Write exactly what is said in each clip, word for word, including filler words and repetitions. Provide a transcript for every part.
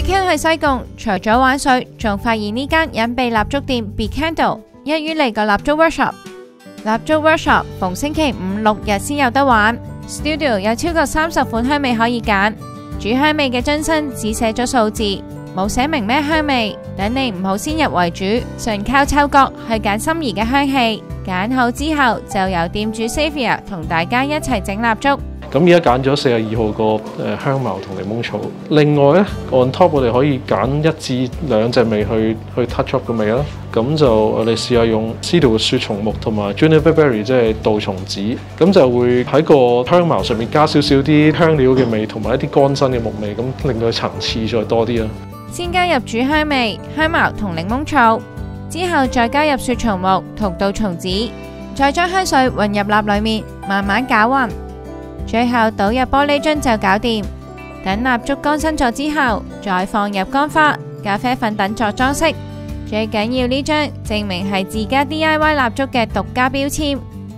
Weekend 去西貢，除咗玩水，仲發現呢間隱秘蠟燭店 Be Candle 一於嚟個蠟燭 workshop。蠟燭 workshop 逢星期五六日先有得玩。Studio 有超過三十款香味可以揀，主香味嘅樽身只寫咗數字，冇寫明咩香味，等你唔好先入為主，純靠嗅覺去揀心儀嘅香氣。揀好之後，就由店主 Xavier 同大家一齊整蠟燭。 咁而家揀咗四十二號個誒香茅同檸檬草。另外咧 on top 我哋可以揀一至兩隻味去去 touch up 個味啦。咁就我哋試下用 Cedar 雪松木同埋 Juniper Berry 即係杜松子，咁就會喺個香茅上面加少少啲香料嘅味，同埋一啲乾身嘅木味，咁令到佢層次再多啲啦。 先加入主香味香茅同檸檬草，之後再加入雪松木同杜松子，再將香水混入蠟裡面，慢慢攪勻。最後倒入玻璃樽就搞掂。等蠟燭乾身咗之後，再放入乾花、咖啡粉等作裝飾。最緊要呢張證明係自家 D I Y 蠟燭嘅獨家標籤。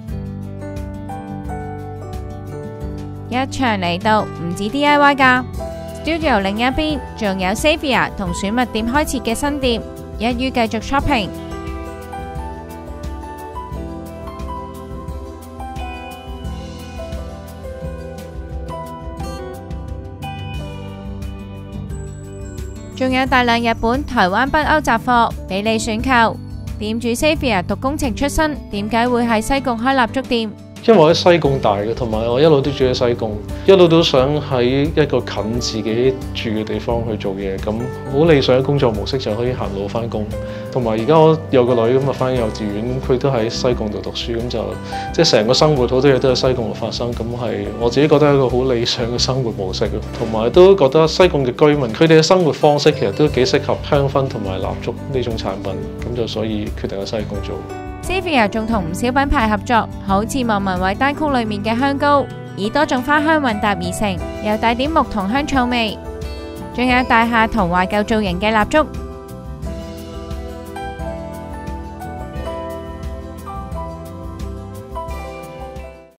一場嚟到唔止 D I Y 㗎 ，Studio 另一邊仲有 Xavier 同選物店開設嘅新店，一於繼續 shopping。仲有大量日本、台灣、北歐雜貨俾你選購。店主 Xavier 讀工程出身，點解會喺西貢開蠟燭店？ 因為我喺西貢大嘅，同埋我一路都住喺西貢，一路都想喺一個近自己住嘅地方去做嘢，咁好理想嘅工作模式就可以行路返工。同埋而家我有個女咁啊，返幼稚園，佢都喺西貢度讀書，咁就即係成個生活好多嘢都喺西貢度發生，咁係我自己覺得係一個好理想嘅生活模式咯。同埋都覺得西貢嘅居民佢哋嘅生活方式其實都幾適合香薰同埋蠟燭呢種產品，咁就所以決定喺西貢做。 Xavier 仲同唔少品牌合作，好似莫文蔚單曲裏面嘅香膏，以多種花香混搭而成，又帶點木同香草味。仲有大廈同懷舊造型嘅蠟燭，